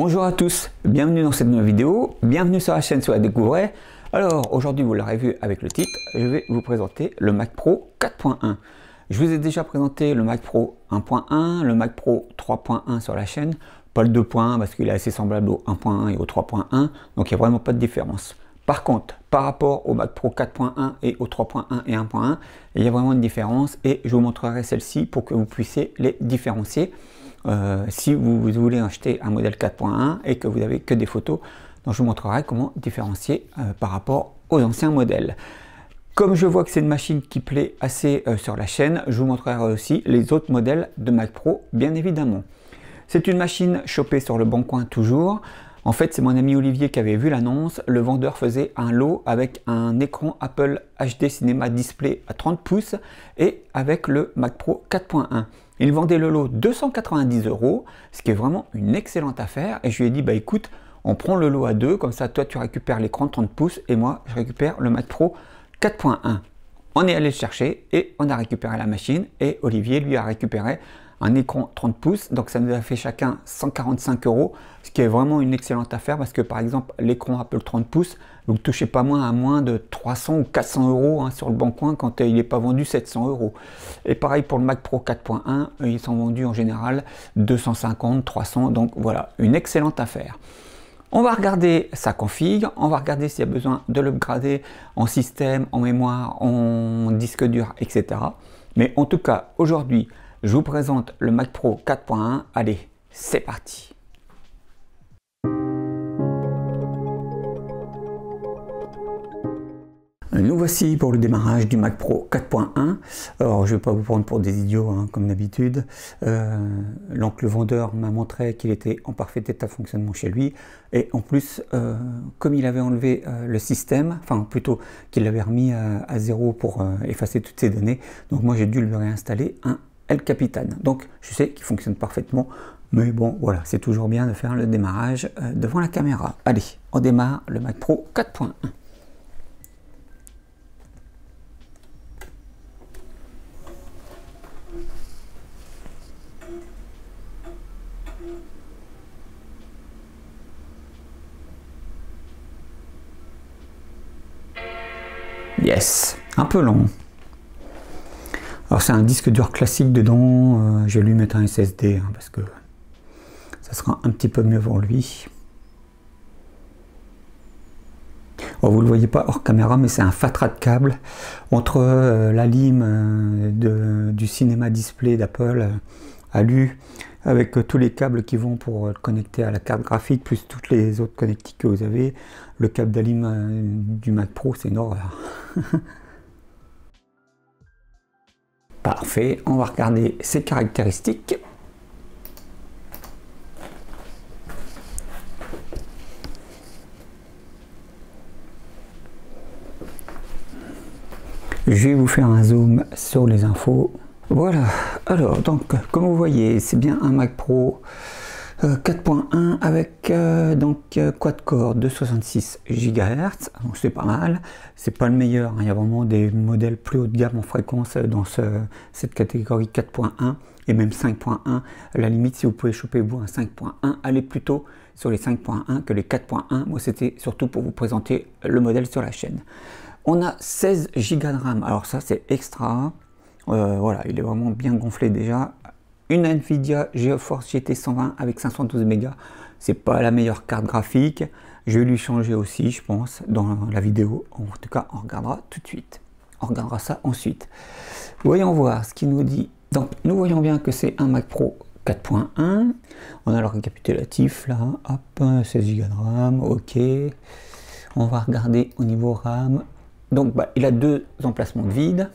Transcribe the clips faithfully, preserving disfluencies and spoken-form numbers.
Bonjour à tous, bienvenue dans cette nouvelle vidéo, bienvenue sur la chaîne sur la Découvrez. Alors aujourd'hui, vous l'aurez vu avec le titre, je vais vous présenter le Mac Pro quatre point un. Je vous ai déjà présenté le Mac Pro un point un, le Mac Pro trois point un sur la chaîne, pas le deux point un parce qu'il est assez semblable au un point un et au trois point un, donc il n'y a vraiment pas de différence. Par contre, par rapport au Mac Pro quatre point un et au trois point un et un point un, il y a vraiment une différence et je vous montrerai celle-ci pour que vous puissiez les différencier. Euh, si vous, vous voulez acheter un modèle quatre point un et que vous n'avez que des photos, donc je vous montrerai comment différencier euh, par rapport aux anciens modèles. Comme je vois que c'est une machine qui plaît assez euh, sur la chaîne, je vous montrerai aussi les autres modèles de Mac Pro, bien évidemment. C'est une machine chopée sur le Bon Coin toujours. En fait, c'est mon ami Olivier qui avait vu l'annonce. Le vendeur faisait un lot avec un écran Apple H D Cinema Display à trente pouces et avec le Mac Pro quatre point un. Il vendait le lot deux cent quatre-vingt-dix euros, ce qui est vraiment une excellente affaire. Et je lui ai dit, bah écoute, on prend le lot à deux, comme ça toi tu récupères l'écran trente pouces et moi je récupère le Mac Pro quatre point un. On est allé le chercher et on a récupéré la machine et Olivier lui a récupéré un écran trente pouces, donc ça nous a fait chacun cent quarante-cinq euros, ce qui est vraiment une excellente affaire parce que par exemple l'écran Apple trente pouces, vous ne touchez pas moins à moins de trois cents ou quatre cents euros hein, sur le Bon Coin quand euh, il n'est pas vendu sept cents euros. Et pareil pour le Mac Pro quatre point un, euh, ils sont vendus en général deux cent cinquante, trois cents, donc voilà, une excellente affaire. On va regarder sa config, on va regarder s'il y a besoin de l'upgrader en système, en mémoire, en disque dur, et cetera. Mais en tout cas, aujourd'hui, je vous présente le Mac Pro quatre point un. Allez, c'est parti. Nous voici pour le démarrage du Mac Pro quatre point un. Alors, je ne vais pas vous prendre pour des idiots, hein, comme d'habitude. Euh, L'oncle vendeur m'a montré qu'il était en parfait état de fonctionnement chez lui. Et en plus, euh, comme il avait enlevé euh, le système, enfin plutôt qu'il l'avait remis à, à zéro pour euh, effacer toutes ses données, donc moi j'ai dû lui réinstaller un El Capitan. Donc je sais qu'il fonctionne parfaitement, mais bon voilà, c'est toujours bien de faire le démarrage euh, devant la caméra. Allez, on démarre le Mac Pro quatre point un. Yes, un peu long. Alors c'est un disque dur classique dedans, euh, je vais lui mettre un S S D hein, parce que ça sera un petit peu mieux pour lui. Oh, vous ne le voyez pas hors caméra, mais c'est un fatras de câble entre euh, la lime euh, de, du cinéma display d'Apple euh, alu avec euh, tous les câbles qui vont pour euh, le connecter à la carte graphique, plus toutes les autres connectiques que vous avez. Le câble d'alim euh, du Mac Pro, c'est une horreur. Parfait, on va regarder ses caractéristiques. Je vais vous faire un zoom sur les infos. Voilà, alors donc comme vous voyez, c'est bien un Mac Pro euh, quatre point un avec euh, donc euh, quad-core de soixante-six gigahertz, donc c'est pas mal. C'est pas le meilleur, hein. Il y a vraiment des modèles plus haut de gamme en fréquence dans ce, cette catégorie quatre point un et même cinq point un. À la limite, si vous pouvez choper vous un cinq point un, allez plutôt sur les cinq point un que les quatre point un. Moi, c'était surtout pour vous présenter le modèle sur la chaîne. On a seize gigas de RAM, alors ça c'est extra. Euh, voilà, il est vraiment bien gonflé déjà. Une Nvidia GeForce G T cent vingt avec cinq cent douze mégas, c'est pas la meilleure carte graphique. Je vais lui changer aussi, je pense, dans la vidéo. En tout cas, on regardera tout de suite. On regardera ça ensuite. Voyons voir ce qu'il nous dit. Donc, nous voyons bien que c'est un Mac Pro quatre point un. On a le récapitulatif là. Hop, seize gigas de RAM, ok. On va regarder au niveau RAM. Donc, bah, il a deux emplacements de vide.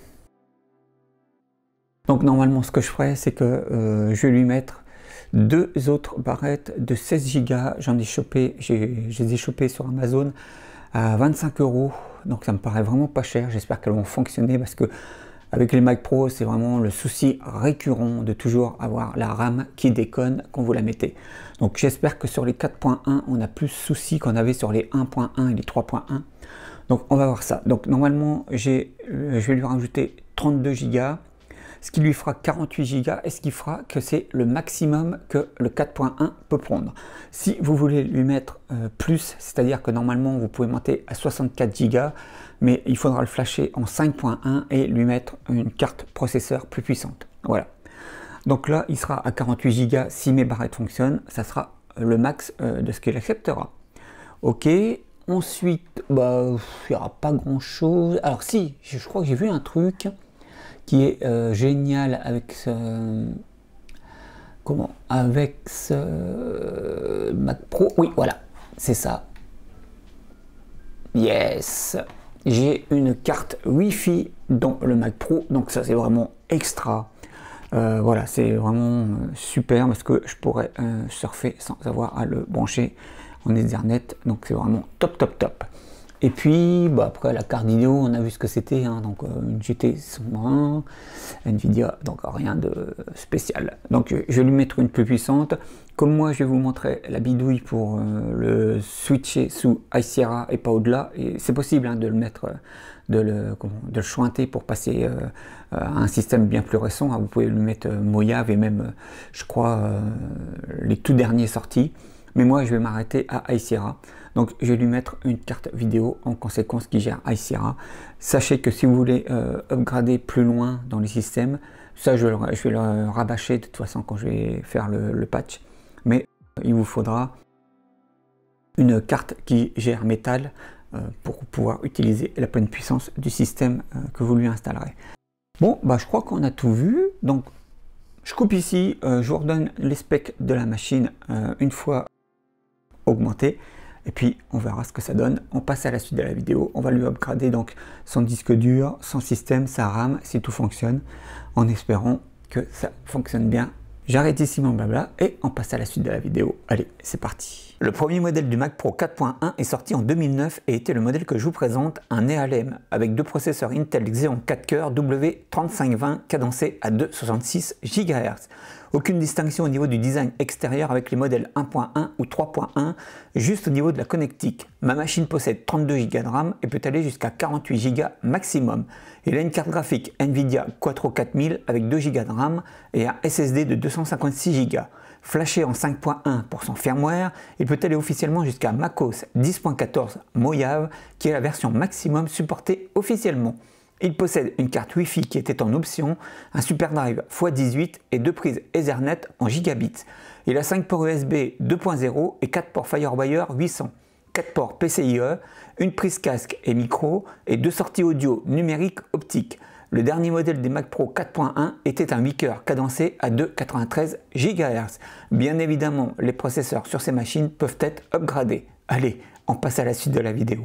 Donc normalement ce que je ferai c'est que euh, je vais lui mettre deux autres barrettes de seize gigas. J'en ai chopé, je les ai chopées sur Amazon à vingt-cinq euros. Donc ça me paraît vraiment pas cher. J'espère qu'elles vont fonctionner parce que avec les Mac Pro c'est vraiment le souci récurrent de toujours avoir la RAM qui déconne quand vous la mettez. Donc j'espère que sur les quatre point un on a plus de soucis qu'on avait sur les un point un et les trois point un. Donc on va voir ça. Donc normalement j'ai, je vais lui rajouter trente-deux gigas. ce qui lui fera quarante-huit giga et ce qui fera que c'est le maximum que le quatre point un peut prendre. Si vous voulez lui mettre euh, plus, c'est-à-dire que normalement vous pouvez monter à soixante-quatre giga, mais il faudra le flasher en cinq point un et lui mettre une carte processeur plus puissante. Voilà. Donc là, il sera à quarante-huit giga si mes barrettes fonctionnent, ça sera le max euh, de ce qu'il acceptera. Ok, ensuite, bah, il n'y aura pas grand chose. Alors si, je crois que j'ai vu un truc qui est euh, génial avec ce... Comment? Avec ce euh, Mac Pro. Oui, voilà, c'est ça. Yes, j'ai une carte Wi-Fi dans le Mac Pro, donc ça c'est vraiment extra. Euh, voilà, c'est vraiment super parce que je pourrais euh, surfer sans avoir à le brancher en Ethernet, donc c'est vraiment top top top. Et puis bah, après la carte vidéo, on a vu ce que c'était, hein, donc euh, une G T cent un, Nvidia, donc rien de spécial. Donc je vais lui mettre une plus puissante. Comme moi, je vais vous montrer la bidouille pour euh, le switcher sous High Sierra et pas au-delà. Et c'est possible hein, de le mettre, de le, comment, de le chointer pour passer euh, à un système bien plus récent. Hein. Vous pouvez lui mettre euh, Mojave et même, euh, je crois, euh, les tout derniers sortis. Mais moi, je vais m'arrêter à High Sierra. Donc, je vais lui mettre une carte vidéo en conséquence qui gère High Sierra. Sachez que si vous voulez euh, upgrader plus loin dans les systèmes, ça, je, je vais le rabâcher de toute façon quand je vais faire le, le patch. Mais euh, il vous faudra une carte qui gère métal euh, pour pouvoir utiliser la pleine puissance du système euh, que vous lui installerez. Bon, bah, je crois qu'on a tout vu. Donc, je coupe ici. Euh, je vous redonne les specs de la machine euh, une fois augmenté et puis on verra ce que ça donne. On passe à la suite de la vidéo. On va lui upgrader donc son disque dur, son système, sa RAM si tout fonctionne, en espérant que ça fonctionne bien. J'arrête ici mon blabla et on passe à la suite de la vidéo. Allez, c'est parti. Le premier modèle du Mac Pro quatre point un est sorti en deux mille neuf et était le modèle que je vous présente, un Nehalem avec deux processeurs Intel Xeon quatre cœurs W trente-cinq vingt cadencés à deux virgule soixante-six gigahertz. Aucune distinction au niveau du design extérieur avec les modèles un point un ou trois point un, juste au niveau de la connectique. Ma machine possède trente-deux giga de RAM et peut aller jusqu'à quarante-huit giga maximum. Il a une carte graphique Nvidia Quattro quatre mille avec deux giga de RAM et un S S D de deux cent cinquante-six giga. Flashé en cinq point un pour son firmware, il peut aller officiellement jusqu'à macOS dix point quatorze Mojave, qui est la version maximum supportée officiellement. Il possède une carte Wi-Fi qui était en option, un SuperDrive fois dix-huit et deux prises Ethernet en gigabits. Il a cinq ports U S B deux point zéro et quatre ports FireWire huit cents, quatre ports P C I E, une prise casque et micro et deux sorties audio numériques optiques. Le dernier modèle des Mac Pro quatre point un était un huit cœurs cadencé à deux virgule quatre-vingt-treize gigahertz. Bien évidemment, les processeurs sur ces machines peuvent être upgradés. Allez, on passe à la suite de la vidéo.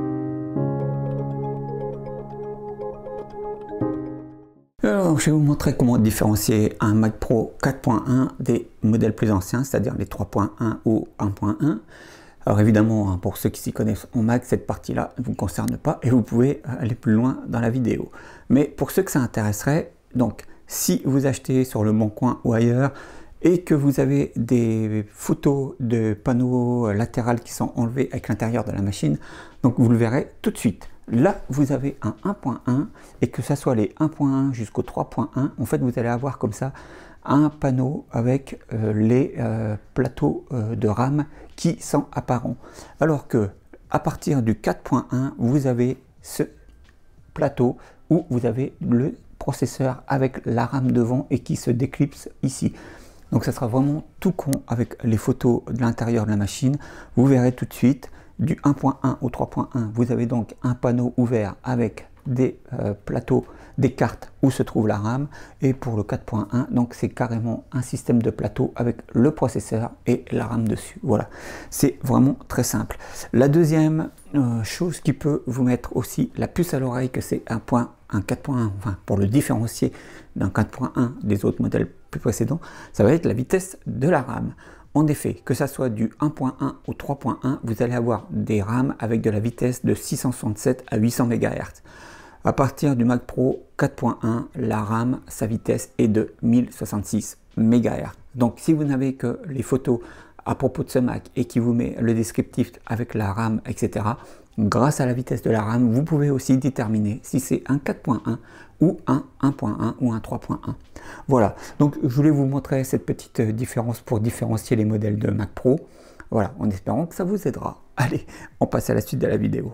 Alors, je vais vous montrer comment différencier un Mac Pro quatre point un des modèles plus anciens, c'est-à-dire les trois point un ou un point un. Alors évidemment, pour ceux qui s'y connaissent en Mac, cette partie-là ne vous concerne pas et vous pouvez aller plus loin dans la vidéo. Mais pour ceux que ça intéresserait, donc si vous achetez sur le Bon Coin ou ailleurs et que vous avez des photos de panneaux latéraux qui sont enlevés avec l'intérieur de la machine, donc vous le verrez tout de suite. Là, vous avez un un point un et que ce soit les un point un jusqu'au trois point un, en fait, vous allez avoir comme ça un panneau avec euh, les euh, plateaux euh, de RAM qui sont apparents. Alors que à partir du quatre point un, vous avez ce plateau où vous avez le processeur avec la RAM devant et qui se déclipse ici. Donc ça sera vraiment tout con avec les photos de l'intérieur de la machine. Vous verrez tout de suite. Du un point un au trois point un, vous avez donc un panneau ouvert avec des euh, plateaux, des cartes où se trouve la RAM, et pour le quatre point un, donc c'est carrément un système de plateau avec le processeur et la RAM dessus. Voilà, c'est vraiment très simple. La deuxième euh, chose qui peut vous mettre aussi la puce à l'oreille, que c'est un point, un quatre point un, enfin pour le différencier d'un quatre point un des autres modèles plus précédents, ça va être la vitesse de la RAM. En effet, que ça soit du un point un ou trois point un, vous allez avoir des RAM avec de la vitesse de six cent soixante-sept à huit cents mégahertz. À partir du Mac Pro quatre point un, la RAM, sa vitesse est de mille soixante-six mégahertz. Donc si vous n'avez que les photos à propos de ce Mac et qui vous met le descriptif avec la RAM, et cetera, grâce à la vitesse de la RAM, vous pouvez aussi déterminer si c'est un quatre point un ou un un point un ou un trois point un. Voilà, donc je voulais vous montrer cette petite différence pour différencier les modèles de Mac Pro. Voilà, en espérant que ça vous aidera. Allez, on passe à la suite de la vidéo.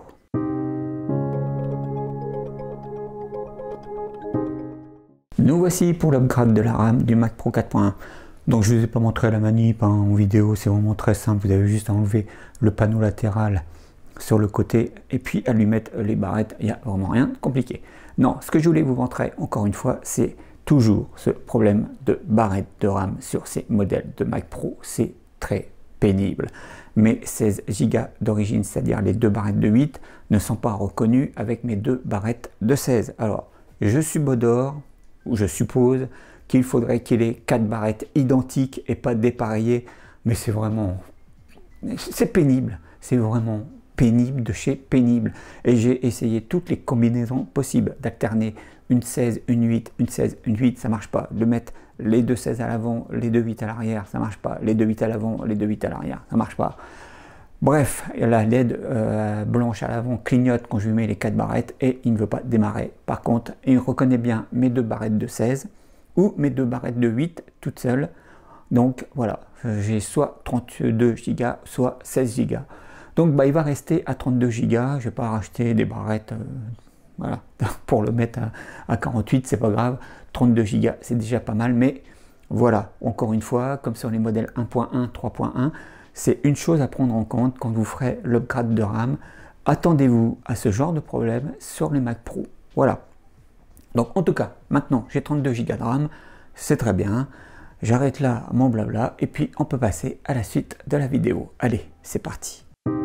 Nous voici pour l'upgrade de la RAM du Mac Pro quatre point un. Donc je ne vous ai pas montré la manip hein, en vidéo, c'est vraiment très simple. Vous avez juste à enlever le panneau latéral sur le côté et puis à lui mettre les barrettes. Il n'y a vraiment rien de compliqué. Non, ce que je voulais vous montrer encore une fois, c'est toujours ce problème de barrettes de RAM sur ces modèles de Mac Pro. C'est très pénible. Mes seize giga d'origine, c'est-à-dire les deux barrettes de huit, ne sont pas reconnues avec mes deux barrettes de seize. Alors, je suis Bodor, ou je suppose qu'il faudrait qu'il ait quatre barrettes identiques et pas dépareillées, mais c'est vraiment, c'est pénible, c'est vraiment pénible de chez pénible. Et j'ai essayé toutes les combinaisons possibles, d'alterner une seize, une huit, une seize, une huit, ça marche pas, de mettre les deux seize à l'avant, les deux huit à l'arrière, ça marche pas, les deux huit à l'avant, les deux huit à l'arrière, ça marche pas. Bref, la L E D euh, blanche à l'avant clignote quand je lui mets les quatre barrettes et il ne veut pas démarrer. Par contre, il reconnaît bien mes deux barrettes de seize ou mes deux barrettes de huit toutes seules. Donc voilà, j'ai soit trente-deux giga, soit seize giga. Donc bah, il va rester à trente-deux giga. Je ne vais pas racheter des barrettes euh, voilà, pour le mettre à, à quarante-huit, c'est pas grave. trente-deux giga, c'est déjà pas mal. Mais voilà, encore une fois, comme sur les modèles un point un, trois point un, c'est une chose à prendre en compte quand vous ferez l'upgrade de RAM. Attendez-vous à ce genre de problème sur les Mac Pro. Voilà. Donc en tout cas, maintenant j'ai trente-deux giga de RAM, c'est très bien. J'arrête là mon blabla et puis on peut passer à la suite de la vidéo. Allez, c'est parti.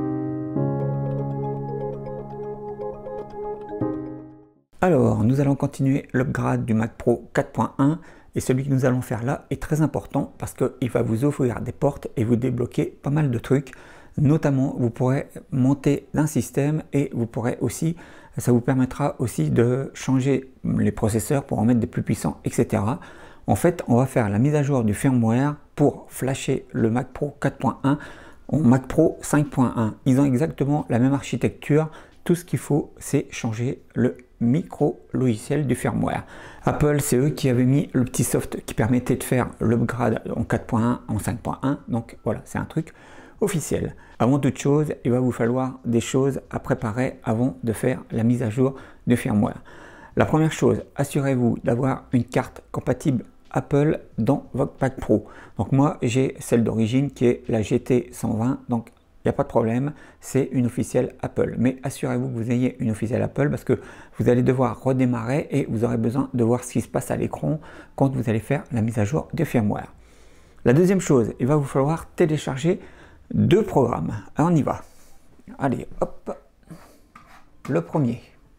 Alors, nous allons continuer l'upgrade du Mac Pro quatre point un et celui que nous allons faire là est très important parce qu'il va vous ouvrir des portes et vous débloquer pas mal de trucs. Notamment, vous pourrez monter d'un système et vous pourrez aussi, ça vous permettra aussi de changer les processeurs pour en mettre des plus puissants, et cetera. En fait, on va faire la mise à jour du firmware pour flasher le Mac Pro quatre point un en Mac Pro cinq point un. Ils ont exactement la même architecture. Tout ce qu'il faut, c'est changer le micro logiciel du firmware. Apple, c'est eux qui avaient mis le petit soft qui permettait de faire l'upgrade en quatre point un, en cinq point un. Donc voilà, c'est un truc officiel. Avant toute chose, il va vous falloir des choses à préparer avant de faire la mise à jour du firmware. La première chose, assurez-vous d'avoir une carte compatible Apple dans votre Mac Pro. Donc moi, j'ai celle d'origine qui est la G T cent vingt, donc il n'y a pas de problème, c'est une officielle Apple. Mais assurez-vous que vous ayez une officielle Apple parce que vous allez devoir redémarrer et vous aurez besoin de voir ce qui se passe à l'écran quand vous allez faire la mise à jour du firmware. La deuxième chose, il va vous falloir télécharger deux programmes. Alors on y va. Allez, hop. Le premier.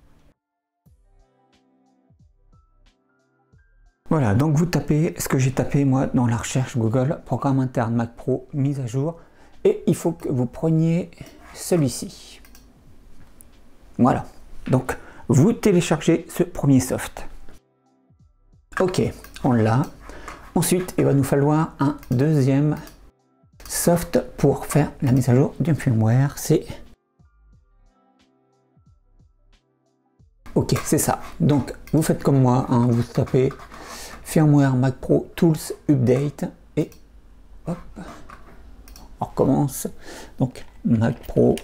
Voilà, donc vous tapez ce que j'ai tapé moi dans la recherche Google, programme interne Mac Pro, mise à jour. Et il faut que vous preniez celui-ci. Voilà. Donc, vous téléchargez ce premier soft. Ok, on l'a. Ensuite, il va nous falloir un deuxième soft pour faire la mise à jour du firmware. C'est... Ok, c'est ça. Donc, vous faites comme moi. Hein, vous tapez firmware Mac Pro Tools Update. Et hop. On recommence. Donc Mac Pro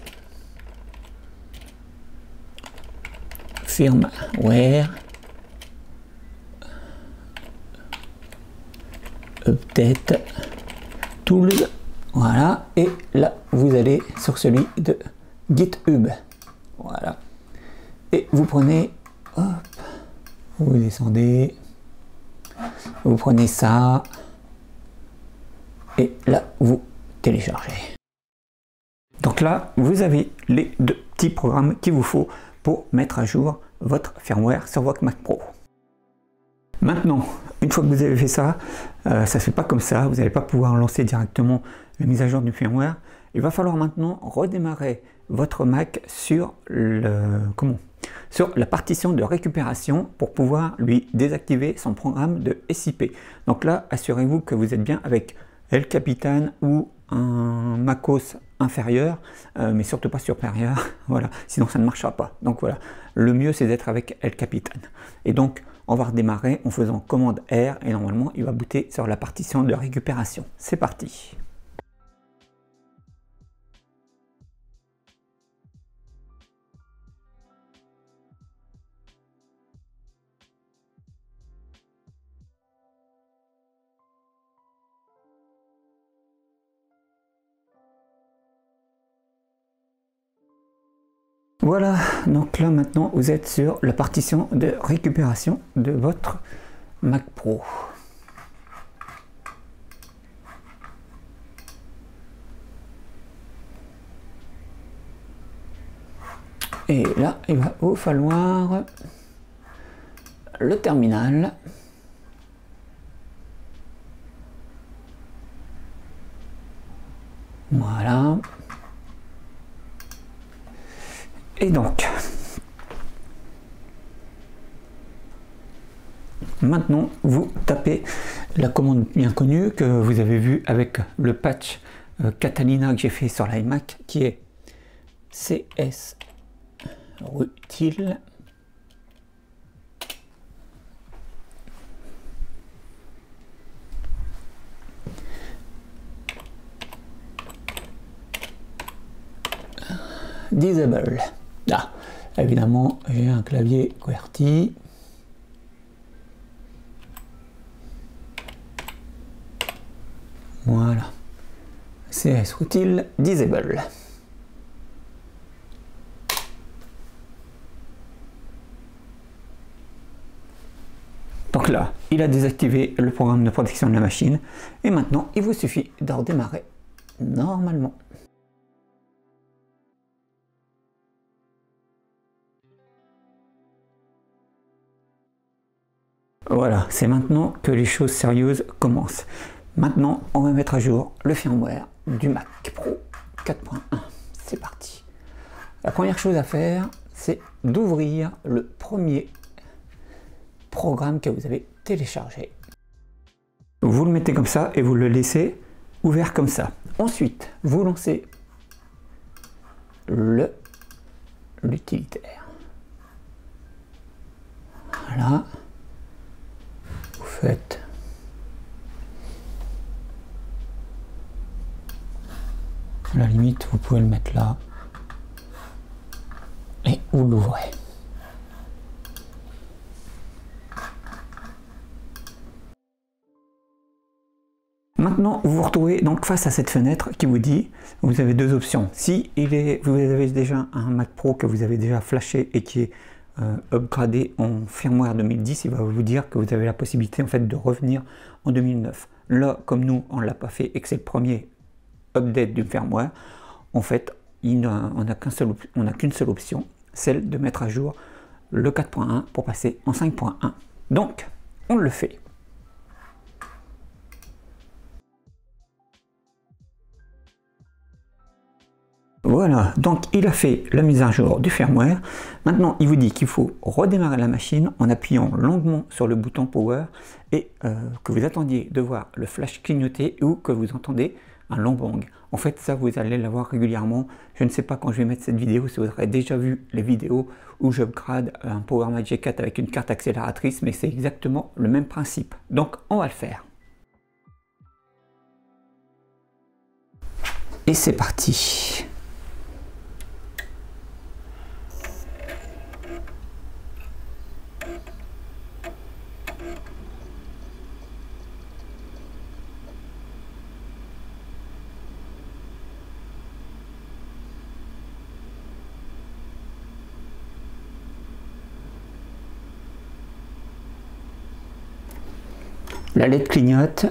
firmware update tools. Voilà. Et là, vous allez sur celui de GitHub. Voilà. Et vous prenez, hop, vous descendez, vous prenez ça. Et là, vous télécharger. Donc là, vous avez les deux petits programmes qu'il vous faut pour mettre à jour votre firmware sur votre Mac Pro. Maintenant, une fois que vous avez fait ça, euh, ça ne se fait pas comme ça, vous n'allez pas pouvoir lancer directement la mise à jour du firmware. Il va falloir maintenant redémarrer votre Mac sur, le, comment, sur la partition de récupération pour pouvoir lui désactiver son programme de S I P. Donc là, assurez-vous que vous êtes bien avec El Capitan ou un MacOS inférieur, euh, mais surtout pas supérieur, voilà, sinon ça ne marchera pas. Donc voilà, le mieux c'est d'être avec El Capitan. Et donc on va redémarrer en faisant commande R et normalement il va booter sur la partition de récupération. C'est parti. Voilà, donc là maintenant vous êtes sur la partition de récupération de votre Mac Pro. Et là, il va vous falloir le terminal. Voilà. Et donc, maintenant, vous tapez la commande bien connue que vous avez vue avec le patch euh, Catalina que j'ai fait sur l'iMac, qui est cs util disable. Là, ah, évidemment, j'ai un clavier QWERTY. Voilà. cs util disable. Donc là, il a désactivé le programme de protection de la machine. Et maintenant, il vous suffit de redémarrer normalement. Voilà, c'est maintenant que les choses sérieuses commencent. Maintenant, on va mettre à jour le firmware du Mac Pro quatre point un. C'est parti. La première chose à faire, c'est d'ouvrir le premier programme que vous avez téléchargé. Vous le mettez comme ça et vous le laissez ouvert comme ça. Ensuite, vous lancez le l'utilitaire. Voilà. Faites à la limite vous pouvez le mettre là et vous l'ouvrez. Maintenant vous vous retrouvez donc face à cette fenêtre qui vous dit vous avez deux options. Si il est, vous avez déjà un Mac Pro que vous avez déjà flashé et qui est Euh, upgradé en firmware deux mille dix, il va vous dire que vous avez la possibilité en fait de revenir en deux mille neuf. Là, comme nous on l'a pas fait et que c'est le premier update du firmware, en fait il a, on n'a qu'un seul, on n'a qu'une seule option, celle de mettre à jour le quatre point un pour passer en cinq point un. Donc on le fait. Voilà, donc il a fait la mise à jour du firmware. Maintenant, il vous dit qu'il faut redémarrer la machine en appuyant longuement sur le bouton Power et euh, que vous attendiez de voir le flash clignoter ou que vous entendez un long bang. En fait, ça, vous allez l'avoir régulièrement. Je ne sais pas quand je vais mettre cette vidéo si vous aurez déjà vu les vidéos où j'upgrade un PowerMac G quatre avec une carte accélératrice, mais c'est exactement le même principe. Donc, on va le faire. Et c'est parti. La L E D clignote.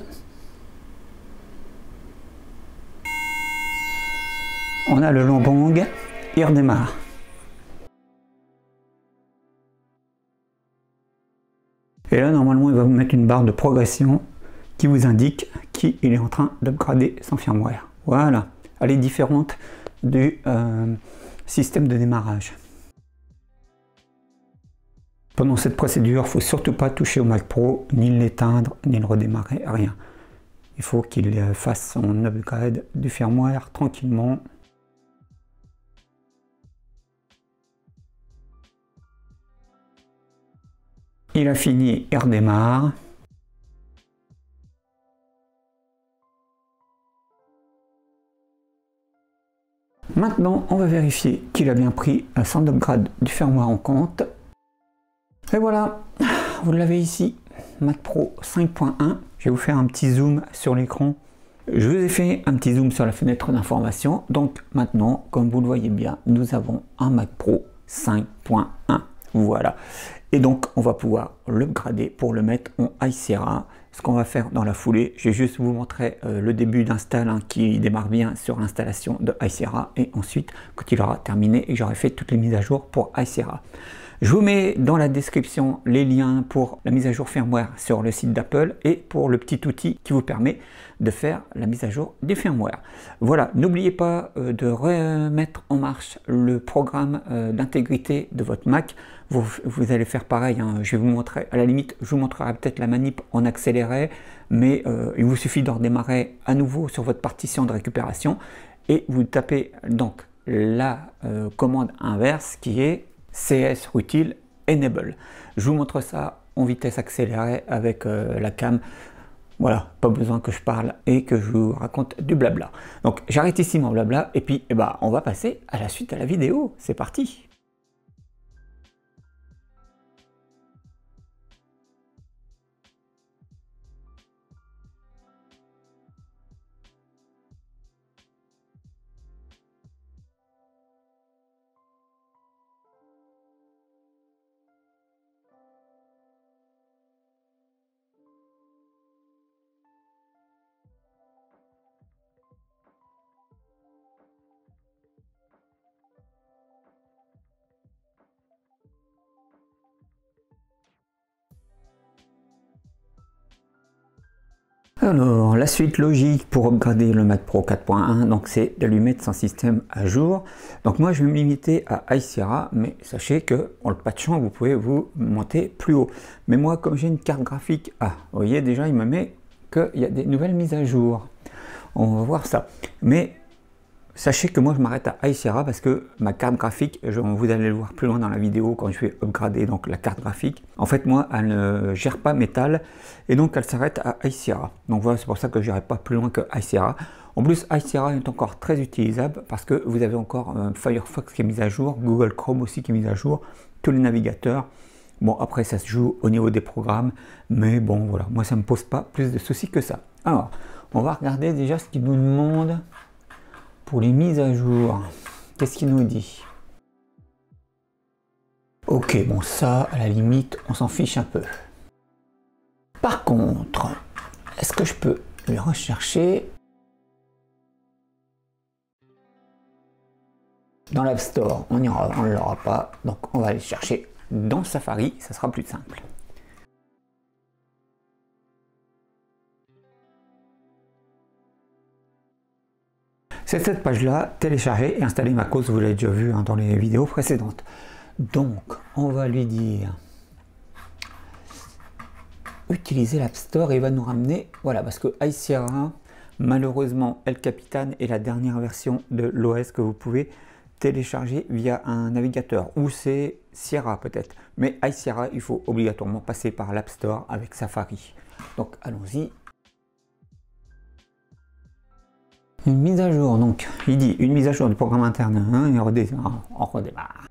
On a le long bang, il redémarre. Et là, normalement, il va vous mettre une barre de progression qui vous indique qu'il est en train d'upgrader son firmware. Voilà, elle est différente du euh, système de démarrage. Pendant cette procédure, il ne faut surtout pas toucher au Mac Pro, ni l'éteindre, ni le redémarrer, rien. Il faut qu'il fasse son upgrade du firmware tranquillement. Il a fini, il redémarre. Maintenant, on va vérifier qu'il a bien pris son upgrade du firmware en compte. Et voilà, vous l'avez ici, Mac Pro cinq point un. Je vais vous faire un petit zoom sur l'écran. Je vous ai fait un petit zoom sur la fenêtre d'information. Donc maintenant, comme vous le voyez bien, nous avons un Mac Pro cinq point un. Voilà. Et donc, on va pouvoir l'upgrader pour le mettre en High Sierra. Ce qu'on va faire dans la foulée, je vais juste vous montrer euh, le début d'install hein, qui démarre bien sur l'installation de High Sierra. Et ensuite, quand il aura terminé et que j'aurai fait toutes les mises à jour pour High Sierra. Je vous mets dans la description les liens pour la mise à jour firmware sur le site d'Apple et pour le petit outil qui vous permet de faire la mise à jour des firmware. Voilà, n'oubliez pas euh, de remettre en marche le programme euh, d'intégrité de votre Mac. Vous, vous allez faire pareil, hein. Je vais vous montrer, à la limite, je vous montrerai peut-être la manip en accéléré, mais euh, il vous suffit de redémarrer à nouveau sur votre partition de récupération et vous tapez donc la euh, commande inverse qui est csrutil enable. Je vous montre ça en vitesse accélérée avec euh, la cam. Voilà, pas besoin que je parle et que je vous raconte du blabla. Donc j'arrête ici mon blabla et puis eh ben, on va passer à la suite à la vidéo. C'est parti. Alors, la suite logique pour upgrader le Mac Pro quatre point un, donc c'est de lui mettre son système à jour. Donc moi, je vais me limiter à High Sierra, mais sachez que en le patchant, vous pouvez vous monter plus haut. Mais moi, comme j'ai une carte graphique, ah, vous voyez déjà, il me met qu'il y a des nouvelles mises à jour. On va voir ça. Mais sachez que moi, je m'arrête à High Sierra parce que ma carte graphique, je, vous allez le voir plus loin dans la vidéo quand je vais upgrader donc la carte graphique. En fait, moi, elle ne gère pas métal et donc elle s'arrête à High Sierra. Donc voilà, c'est pour ça que je n'irai pas plus loin que High Sierra. En plus, High Sierra est encore très utilisable parce que vous avez encore euh, Firefox qui est mis à jour, Google Chrome aussi qui est mis à jour, tous les navigateurs. Bon, après, ça se joue au niveau des programmes, mais bon, voilà, moi, ça ne me pose pas plus de soucis que ça. Alors, on va regarder déjà ce qu'il nous demande pour les mises à jour. Qu'est-ce qu'il nous dit? Ok, bon, ça, à la limite, on s'en fiche un peu. Par contre, est-ce que je peux le rechercher dans l'App Store? On ira, on ne l'aura pas, donc on va aller chercher dans Safari, ça sera plus simple. C'est cette page-là, télécharger et installer macOS, vous l'avez déjà vu hein, dans les vidéos précédentes. Donc, on va lui dire utiliser l'App Store et il va nous ramener, voilà, parce que High Sierra, malheureusement, El Capitan est la dernière version de l'O S que vous pouvez télécharger via un navigateur, ou c'est Sierra peut-être. Mais High Sierra, il faut obligatoirement passer par l'App Store avec Safari. Donc, allons-y. Une mise à jour, donc il dit une mise à jour du programme interne, hein, et on redémarre. On redémarre.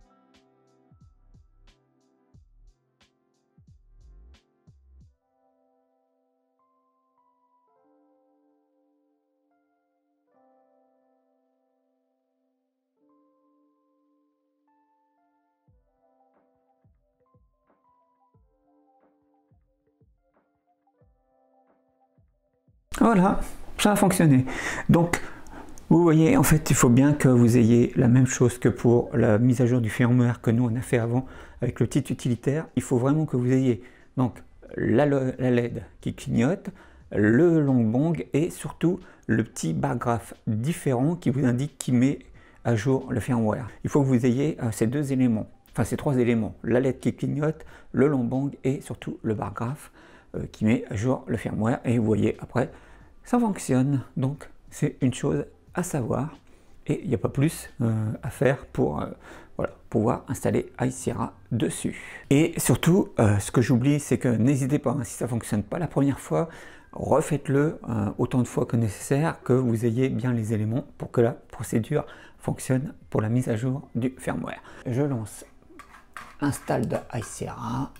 Voilà, ça a fonctionné. Donc, vous voyez, en fait, il faut bien que vous ayez la même chose que pour la mise à jour du firmware que nous on a fait avant avec le petit utilitaire. Il faut vraiment que vous ayez donc la, la L E D qui clignote, le long bong et surtout le petit bar graph différent qui vous indique qui met à jour le firmware. Il faut que vous ayez euh, ces deux éléments, enfin ces trois éléments, la L E D qui clignote, le long bong et surtout le bar graph euh, qui met à jour le firmware. Et vous voyez après, ça fonctionne. Donc c'est une chose à savoir et il n'y a pas plus euh, à faire pour euh, voilà, pouvoir installer High Sierra dessus. Et surtout, euh, ce que j'oublie, c'est que n'hésitez pas, hein, si ça ne fonctionne pas la première fois, refaites-le euh, autant de fois que nécessaire, que vous ayez bien les éléments pour que la procédure fonctionne pour la mise à jour du firmware. Je lance l'install de High Sierra.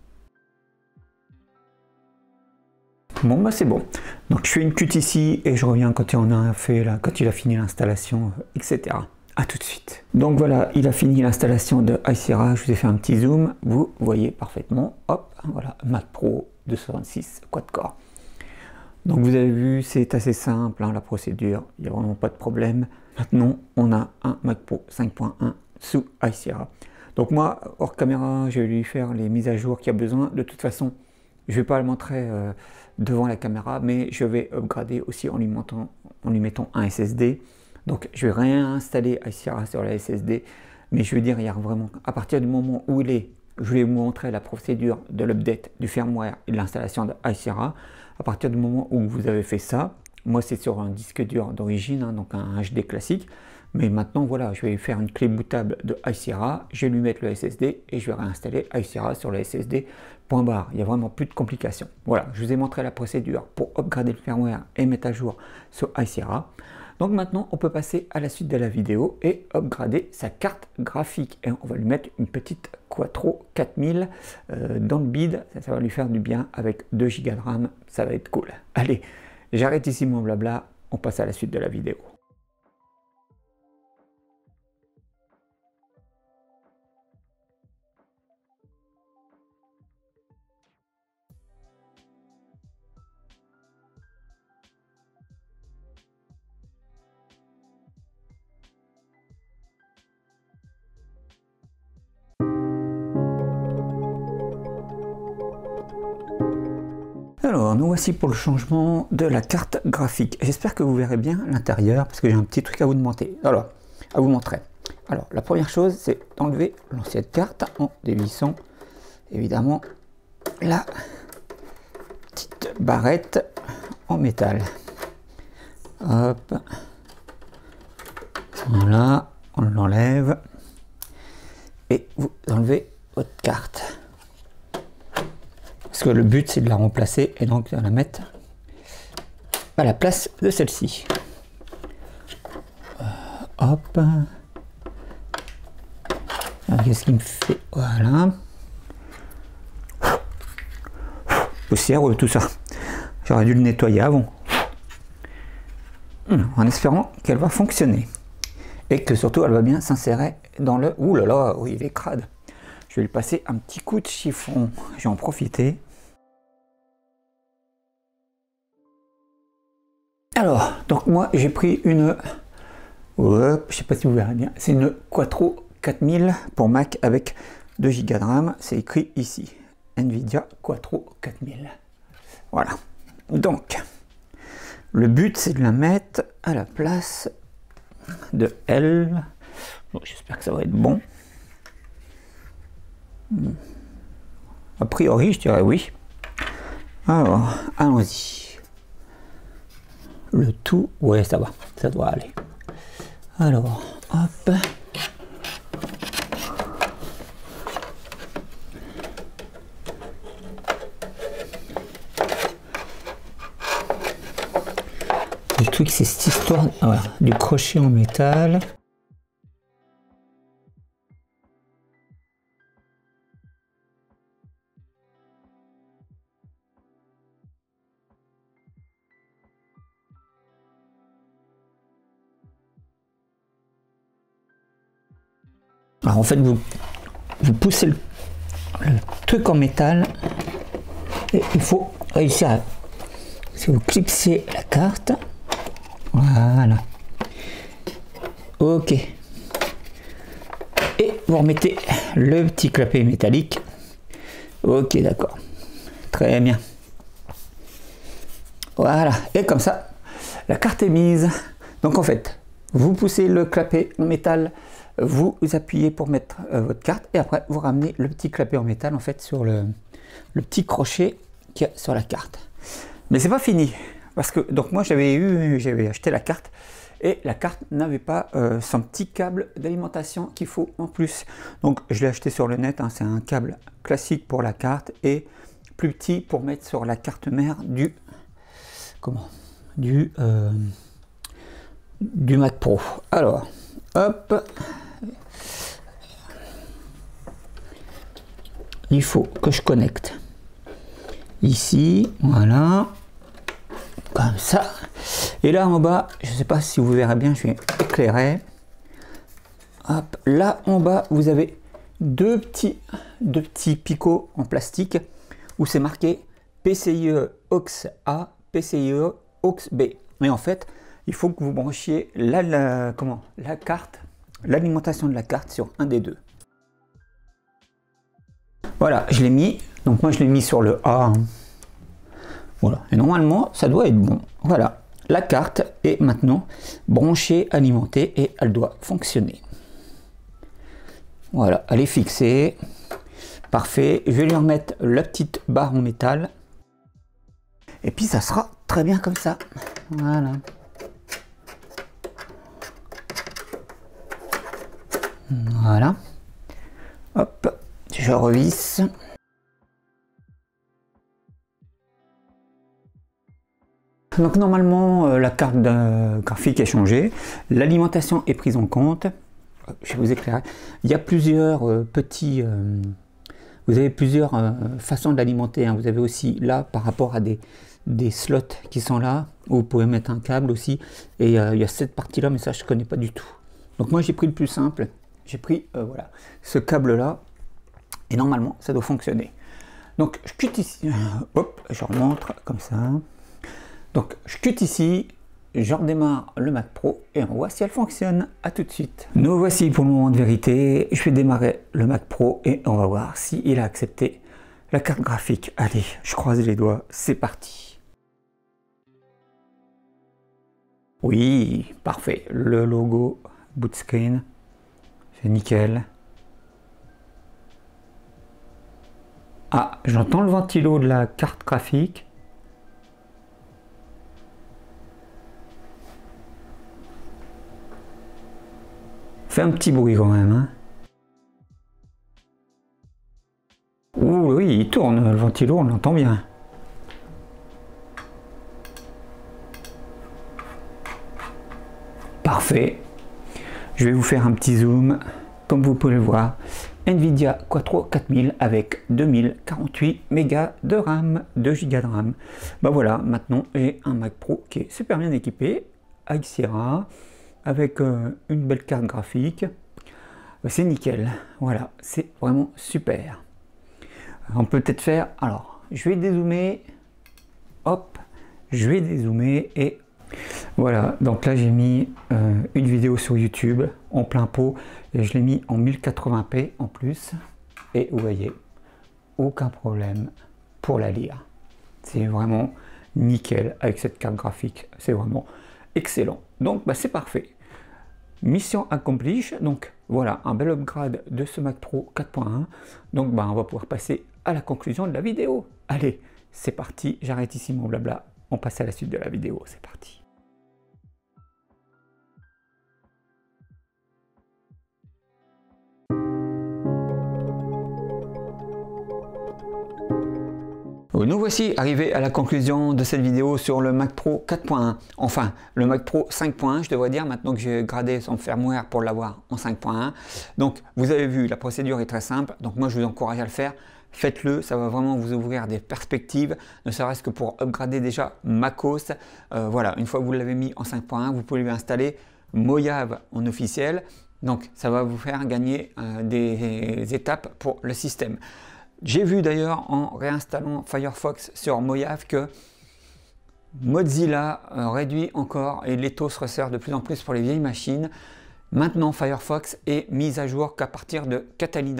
Bon bah c'est bon. Donc je fais une cut ici et je reviens quand il en a fait là, quand il a fini l'installation, et cetera. A tout de suite. Donc voilà, il a fini l'installation de High Sierra. Je vous ai fait un petit zoom. Vous voyez parfaitement. Hop, voilà, Mac Pro deux cent vingt-six quad-core. Donc vous avez vu, c'est assez simple, hein, la procédure. Il n'y a vraiment pas de problème. Maintenant, on a un Mac Pro cinq point un sous High Sierra. Donc moi, hors caméra, je vais lui faire les mises à jour qu'il y a besoin. De toute façon, je ne vais pas le montrer euh, devant la caméra, mais je vais upgrader aussi en lui, montant, en lui mettant un S S D. Donc je vais réinstaller High Sierra sur la S S D, mais je veux dire, il y a vraiment, à partir du moment où il est, je vais vous montrer la procédure de l'update du firmware et de l'installation de High Sierra. À partir du moment où vous avez fait ça, moi c'est sur un disque dur d'origine, hein, donc un H D classique, mais maintenant voilà, je vais faire une clé bootable de High Sierra, je vais lui mettre le S S D et je vais réinstaller High Sierra sur le S S D, point barre. Il n'y a vraiment plus de complications. Voilà, je vous ai montré la procédure pour upgrader le firmware et mettre à jour sur High Sierra. Donc maintenant, on peut passer à la suite de la vidéo et upgrader sa carte graphique. Et on va lui mettre une petite Quattro quatre mille euh, dans le bide. Ça, ça va lui faire du bien avec deux giga de RAM. Ça va être cool. Allez, j'arrête ici mon blabla. On passe à la suite de la vidéo. Alors, nous voici pour le changement de la carte graphique. J'espère que vous verrez bien l'intérieur, parce que j'ai un petit truc à vous demander. Alors, à vous montrer. Alors, la première chose, c'est d'enlever l'ancienne carte en dévissant, évidemment, la petite barrette en métal. Hop. Voilà, on l'enlève. Et vous enlevez votre carte. Parce que le but c'est de la remplacer et donc de la mettre à la place de celle-ci. Euh, hop. Qu'est-ce qu'il me fait? Voilà. Poussière, tout ça. J'aurais dû le nettoyer avant. En espérant qu'elle va fonctionner. Et que surtout elle va bien s'insérer dans le... Ouh là là, oui, il est crade. Je vais lui passer un petit coup de chiffon. Je vais en profiter. Alors, donc moi j'ai pris une, hop, je sais pas si vous verrez bien, c'est une Quattro quatre mille pour Mac avec deux giga de RAM, c'est écrit ici, Nvidia Quattro quatre mille. Voilà, donc le but c'est de la mettre à la place de elle. Bon, j'espère que ça va être bon. A priori, je dirais oui. Alors, allons-y. Le tout, ouais, ça va, ça doit aller. Alors, hop. Le truc, c'est cette histoire, voilà, du crochet en métal. Alors en fait, vous, vous poussez le, le truc en métal et il faut réussir à... Si vous clipsez la carte, voilà. Ok. Et vous remettez le petit clapet métallique. Ok, d'accord. Très bien. Voilà. Et comme ça, la carte est mise. Donc en fait, vous poussez le clapet en métal, vous appuyez pour mettre euh, votre carte et après vous ramenez le petit clapet en métal en fait sur le, le petit crochet qu'il y a sur la carte. Mais c'est pas fini parce que donc moi j'avais eu j'avais acheté la carte et la carte n'avait pas euh, son petit câble d'alimentation qu'il faut en plus. Donc je l'ai acheté sur le net, hein, c'est un câble classique pour la carte et plus petit pour mettre sur la carte mère du comment du euh, du Mac Pro. Alors hop, il faut que je connecte ici, voilà, comme ça. Et là en bas, je ne sais pas si vous verrez bien, je vais éclairer. Hop, là en bas, vous avez deux petits, deux petits picots en plastique où c'est marqué P C I E aux A, P C I E aux B. Mais en fait, il faut que vous branchiez la, la, comment, la carte, l'alimentation de la carte sur un des deux. Voilà, je l'ai mis. Donc moi, je l'ai mis sur le A. Hein. Voilà, et normalement, ça doit être bon. Voilà, la carte est maintenant branchée, alimentée et elle doit fonctionner. Voilà, elle est fixée. Parfait. Je vais lui remettre la petite barre en métal. Et puis, ça sera très bien comme ça. Voilà. Voilà. Hop, je revisse. Donc normalement, euh, la carte graphique est changée, l'alimentation est prise en compte. Je vais vous éclairer. Il y a plusieurs euh, petits... Euh, vous avez plusieurs euh, façons de l'alimenter. Hein. Vous avez aussi là, par rapport à des, des slots qui sont là, où vous pouvez mettre un câble aussi. Et euh, il y a cette partie-là, mais ça, je ne connais pas du tout. Donc moi, j'ai pris le plus simple. J'ai pris euh, voilà, ce câble-là. Et normalement, ça doit fonctionner. Donc, je quitte ici. Hop, je remonte comme ça. Donc, je quitte ici, je redémarre le Mac Pro et on voit si elle fonctionne. À tout de suite. Nous voici pour le moment de vérité. Je vais démarrer le Mac Pro et on va voir s'il a accepté la carte graphique. Allez, je croise les doigts, c'est parti. Oui, parfait. Le logo boot screen, c'est nickel. Ah, j'entends le ventilo de la carte graphique. Fait un petit bruit quand même. Hein. Ouh, oui, il tourne, le ventilo, on l'entend bien. Parfait. Je vais vous faire un petit zoom. Comme vous pouvez le voir, Nvidia Quattro quatre mille avec deux mille quarante-huit mégas de RAM, deux gigas de RAM. Ben voilà, maintenant j'ai un Mac Pro qui est super bien équipé, avec Sierra, avec euh, une belle carte graphique. C'est nickel, voilà, c'est vraiment super. On peut peut-être faire, alors, je vais dézoomer, hop, je vais dézoomer et voilà, donc là j'ai mis euh, une vidéo sur YouTube en plein pot et je l'ai mis en mille quatre-vingts p en plus et vous voyez, aucun problème pour la lire. C'est vraiment nickel avec cette carte graphique, c'est vraiment excellent. Donc bah, c'est parfait. Mission accomplie. Donc voilà un bel upgrade de ce Mac Pro quatre point un. Donc bah, on va pouvoir passer à la conclusion de la vidéo. Allez, c'est parti. J'arrête ici mon blabla. On passe à la suite de la vidéo. C'est parti. Nous voici arrivés à la conclusion de cette vidéo sur le Mac Pro quatre point un. Enfin, le Mac Pro cinq point un, je devrais dire, maintenant que j'ai gradé son firmware pour l'avoir en cinq point un. Donc, vous avez vu, la procédure est très simple. Donc, moi, je vous encourage à le faire. Faites-le, ça va vraiment vous ouvrir des perspectives, ne serait-ce que pour upgrader déjà macOS. Euh, voilà, une fois que vous l'avez mis en cinq point un, vous pouvez lui installer Mojave en officiel. Donc, ça va vous faire gagner euh, des étapes pour le système. J'ai vu d'ailleurs en réinstallant Firefox sur Mojave que Mozilla euh, réduit encore et l'étau se resserre de plus en plus pour les vieilles machines. Maintenant Firefox est mis à jour qu'à partir de Catalina.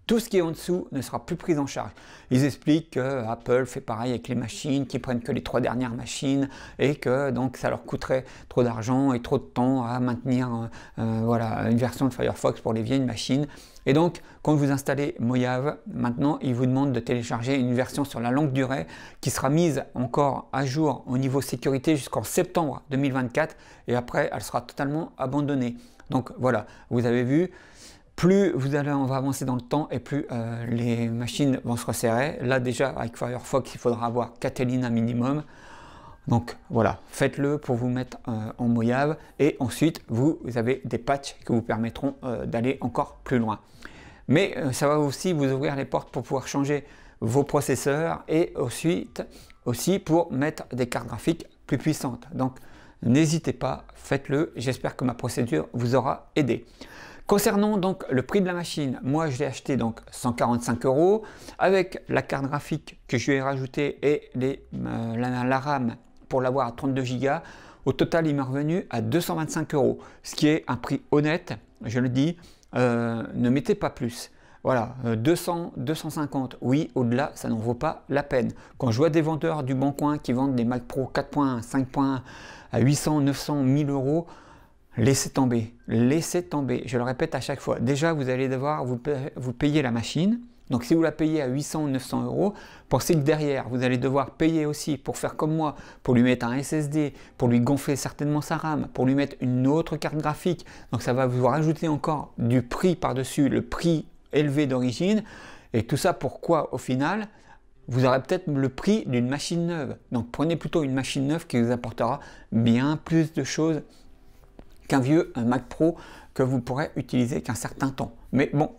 Tout ce qui est en dessous ne sera plus pris en charge. Ils expliquent que Apple fait pareil avec les machines, qu'ils prennent que les trois dernières machines et que donc ça leur coûterait trop d'argent et trop de temps à maintenir euh, euh, voilà, une version de Firefox pour les vieilles machines. Et donc, quand vous installez Mojave, maintenant, il vous demande de télécharger une version sur la longue durée qui sera mise encore à jour au niveau sécurité jusqu'en septembre deux mille vingt-quatre et après, elle sera totalement abandonnée. Donc voilà, vous avez vu, plus vous allez, on va avancer dans le temps et plus euh, les machines vont se resserrer. Là déjà, avec Firefox, il faudra avoir Catalina minimum. Donc voilà, faites-le pour vous mettre euh, en Mojave et ensuite vous, vous avez des patchs qui vous permettront euh, d'aller encore plus loin. Mais euh, ça va aussi vous ouvrir les portes pour pouvoir changer vos processeurs et ensuite aussi pour mettre des cartes graphiques plus puissantes. Donc n'hésitez pas, faites-le. J'espère que ma procédure vous aura aidé. Concernant donc le prix de la machine, moi je l'ai acheté donc cent quarante-cinq euros avec la carte graphique que je lui ai rajoutée et les, euh, la, la RAM pour l'avoir à trente-deux gigas. Au total, il m'est revenu à deux cent vingt-cinq euros, ce qui est un prix honnête, je le dis, euh, ne mettez pas plus. Voilà, deux cents, deux cent cinquante, oui, au-delà, ça n'en vaut pas la peine. Quand je vois des vendeurs du Bon Coin qui vendent des Mac Pro quatre point un, cinq point un à huit cents, neuf cents, mille euros, laissez tomber, laissez tomber. Je le répète à chaque fois. Déjà, vous allez devoir vous, vous payer la machine. Donc, si vous la payez à huit cents ou neuf cents euros, pensez que derrière, vous allez devoir payer aussi pour faire comme moi, pour lui mettre un S S D, pour lui gonfler certainement sa RAM, pour lui mettre une autre carte graphique. Donc, ça va vous rajouter encore du prix par-dessus, le prix élevé d'origine. Et tout ça, pourquoi au final vous aurez peut-être le prix d'une machine neuve. Donc, prenez plutôt une machine neuve qui vous apportera bien plus de choses qu'un vieux un Mac Pro que vous pourrez utiliser qu'un certain temps. Mais bon,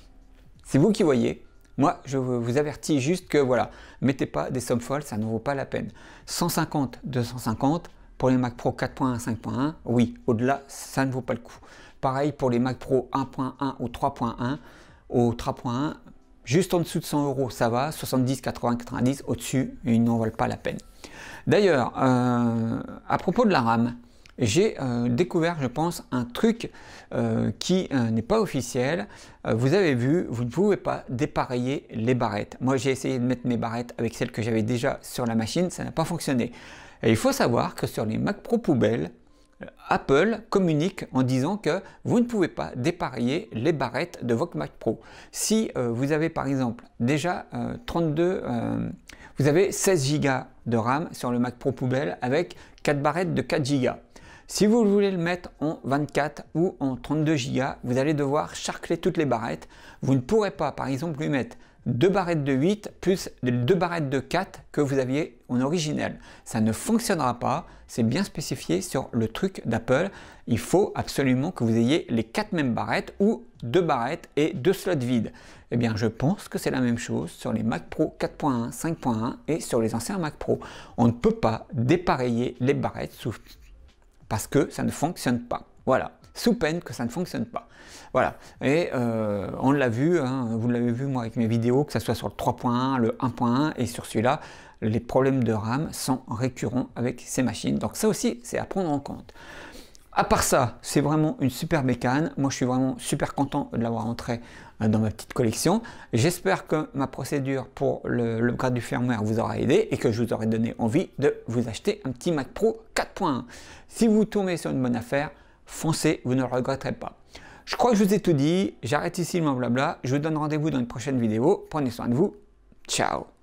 c'est vous qui voyez. Moi, je vous avertis juste que voilà, mettez pas des sommes folles, ça ne vaut pas la peine. cent cinquante, deux cent cinquante pour les Mac Pro quatre point un, cinq point un, oui, au-delà, ça ne vaut pas le coup. Pareil pour les Mac Pro un point un ou trois point un. Au trois point un, juste en dessous de cent euros, ça va, soixante-dix, quatre-vingts, quatre-vingt-dix, au-dessus, ils n'en valent pas la peine. D'ailleurs, euh, à propos de la RAM, j'ai euh, découvert, je pense, un truc euh, qui euh, n'est pas officiel. Euh, vous avez vu, vous ne pouvez pas dépareiller les barrettes. Moi, j'ai essayé de mettre mes barrettes avec celles que j'avais déjà sur la machine, ça n'a pas fonctionné. Et il faut savoir que sur les Mac Pro poubelles, Apple communique en disant que vous ne pouvez pas dépareiller les barrettes de votre Mac Pro. Si euh, vous avez par exemple déjà euh, trente-deux, euh, vous avez seize gigas de RAM sur le Mac Pro poubelle avec quatre barrettes de quatre gigas. Si vous voulez le mettre en vingt-quatre ou en trente-deux gigas, vous allez devoir charcler toutes les barrettes. Vous ne pourrez pas par exemple lui mettre deux barrettes de huit plus deux barrettes de quatre que vous aviez en originel. Ça ne fonctionnera pas, c'est bien spécifié sur le truc d'Apple. Il faut absolument que vous ayez les quatre mêmes barrettes ou deux barrettes et deux slots vides. Eh bien, je pense que c'est la même chose sur les Mac Pro quatre point un, cinq point un et sur les anciens Mac Pro. On ne peut pas dépareiller les barrettes sous... parce que ça ne fonctionne pas. Voilà, sous peine que ça ne fonctionne pas. Voilà, et euh, on l'a vu, hein, vous l'avez vu moi avec mes vidéos, que ce soit sur le trois point un, le un point un et sur celui-là, les problèmes de RAM sont récurrents avec ces machines. Donc ça aussi, c'est à prendre en compte. À part ça, c'est vraiment une super bécane. Moi, je suis vraiment super content de l'avoir entré dans ma petite collection. J'espère que ma procédure pour le, le grade du firmware vous aura aidé et que je vous aurai donné envie de vous acheter un petit Mac Pro quatre point un. Si vous tombez sur une bonne affaire, foncez, vous ne le regretterez pas. Je crois que je vous ai tout dit. J'arrête ici le blabla. Je vous donne rendez-vous dans une prochaine vidéo. Prenez soin de vous. Ciao.